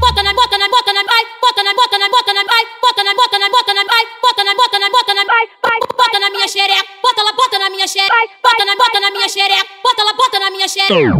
bota na, bota na, bota na, vai, bota na, bota na, bota na, vai, bota na, bota na, bota na, vai, bota na, bota na, bota na, vai, vai, bota na minha xereca, bota lá, bota na minha xereca, bota na minha xereca, bota lá, bota na minha xereca.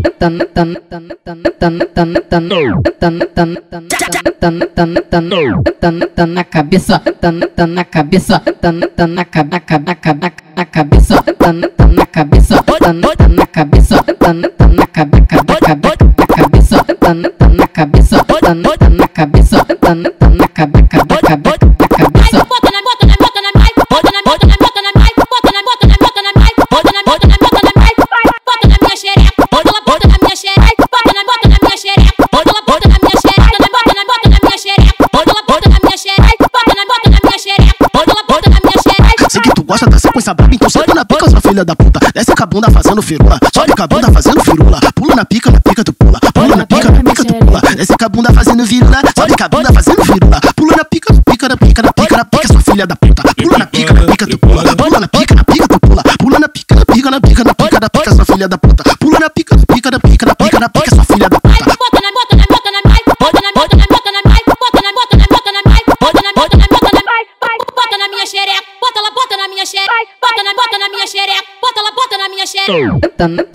Tá na cabeça, tá na cabeça, tá na cabeça, na cabeça, tá na cabeça, tá na cabeça, tá na cabeça, na cabeça, tá na cabeça, tá na cabeça, tá na cabeça, na cabeça. Bota na, bota na, bota na, vai, bota na, bota na, bota na, vai, bota na, bota na, bota na, vai, bota na, bota na, bota na, vai, bota na minha xereca, bota lá, bota na minha xereca, bota na, bota na minha xereca, bota lá, bota na minha xereca, bota na, bota na minha xereca, bota lá, bota na minha xereca, bota na, bota na minha xereca, bota lá, bota na minha xereca. Sei que tu gosta da sequência braba, então sobe na pica, sua filha da puta. Desce com a bunda fazendo firula, sobe com a bunda fazendo firula. Pula na pica tu pula, pula na pica tu pula. Desce com a bunda fazendo firula, sobe com a bunda fazendo firula. Pula na pica, sua filha da puta. Pula na pica tu pula, pula na pica tu pula. Pula na pica, sua filha da puta. Pula na pica, sua filha da puta. Bota na, bota na, bota na, vai, bota na, bota na, bota na, vai, bota na, bota na, bota na, vai, bota na, bota na, bota na, vai, bota na minha xereca, bota lá, bota na minha xereca, bota na minha xereca, bota lá, bota na minha xereca.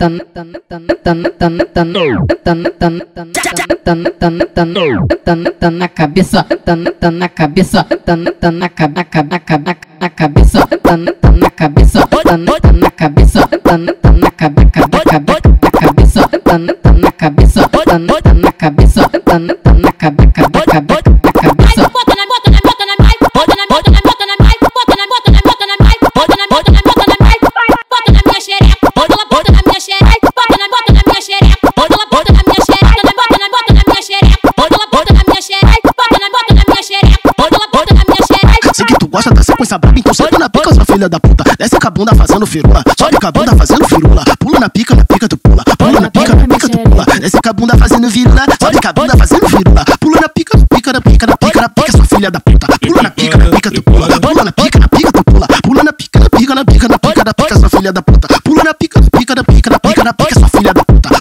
Tá na cabeça, tá na cabeça, tá na cabeça, na cabeça, tá na cabeça, tá na cabeça, tá na cabeça, na cabeça, tá na cabeça, tá na cabeça, tá na cabeça, na cabeça. Bota na, bota na, bota na, vai, bota na, bota na, bota na, vai, bota na, bota na, bota na, vai, bota na, bota na, bota na, vai, bota na minha xereca, bota lá, bota na minha xereca, bota na, bota na minha xereca, bota lá, bota na minha xereca, bota na, bota na minha xereca, bota lá, bota na minha xereca, bota na, bota na minha xereca, bota lá, bota na minha xereca. Sei que tu gosta da sequência braba, então sobe na pica, sua filha da puta. Desce com a bunda fazendo firula, sobe com a bunda fazendo firula. Pula na pica tu pula, pula na pica tu pula. Desce com a bunda fazendo firula, sobe com a bunda fazendo firula. Pula na pica, sua filha da puta. Pula na pica tu pula, pula na pica tu pula. Pula na pica, sua filha da puta. Pula na pica, sua filha da puta.